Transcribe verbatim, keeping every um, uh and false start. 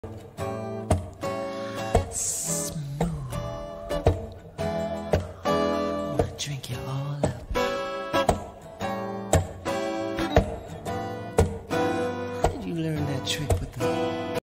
Smooth. Wanna drink you all up. How did you learn that trick?